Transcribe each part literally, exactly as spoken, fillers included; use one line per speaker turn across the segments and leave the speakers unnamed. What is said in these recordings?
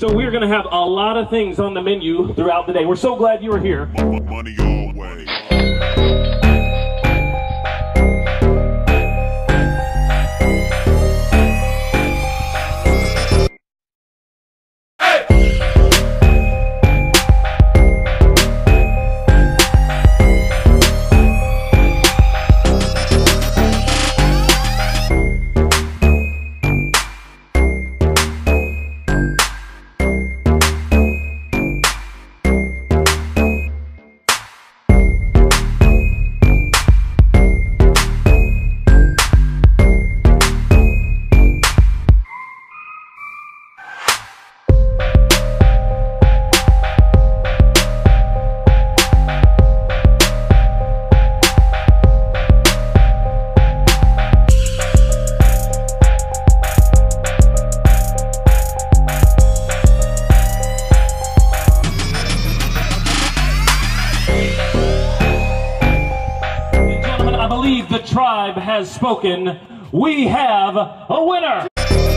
So we're going to have a lot of things on the menu throughout the day. We're so glad you were here.
Money always.
I believe the tribe has spoken. We have a winner.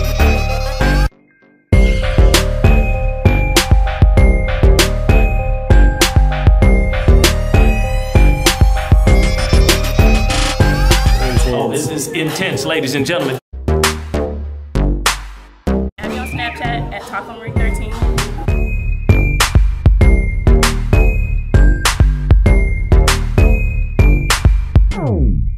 Oh, this is intense, ladies and gentlemen.
Add me on Snapchat at Taco Marie thirteen.
Oh.